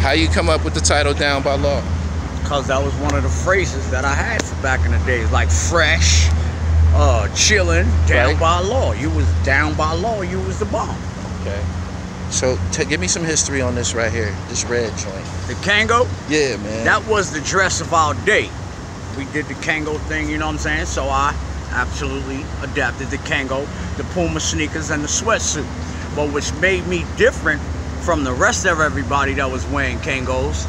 How you come up with the title Down by Law? Because that was one of the phrases that I had for back in the days, like fresh, chilling, down Right. by law. You was down by law, you was the bomb. Okay. So give me some history on this right here, this red joint. The Kango, Yeah, man. that was the dress of our day. We did the Kango thing, you know what I'm saying? So I absolutely adapted the Kango, the Puma sneakers, and the sweatsuit. But which made me different from the rest of everybody that was wearing Kangos.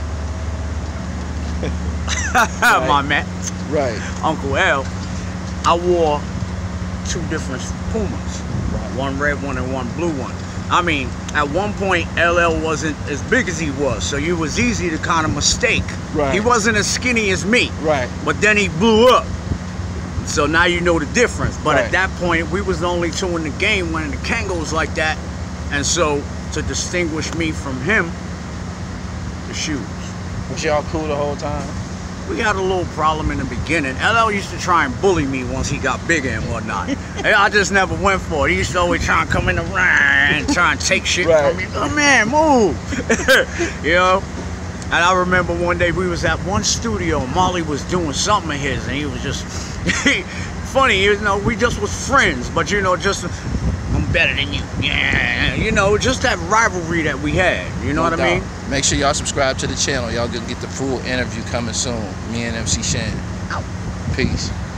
Right. My man, Right. Uncle L, I wore two different Pumas. Right. One red one and one blue one. I mean, at one point, LL wasn't as big as he was, so it was easy to kind of mistake. Right. He wasn't as skinny as me. Right. But then he blew up. So now you know the difference. But Right. at that point, we was the only two in the game wearing the Kangos like that. And so, to distinguish me from him, the shoes. Was y'all cool the whole time? We had a little problem in the beginning. LL used to try and bully me once he got bigger and whatnot. And I just never went for it. He used to always try and come in the ring and try and take shit Right. from me. Oh man, move. You know? And I remember one day we was at one studio and Molly was doing something of his and he was just funny, you know, we just was friends, but you know, just I'm better than you. Yeah. You know, just that rivalry that we had. You know what I mean? Make sure y'all subscribe to the channel. Y'all gonna get the full interview coming soon. Me and MC Shan. Ow. Peace.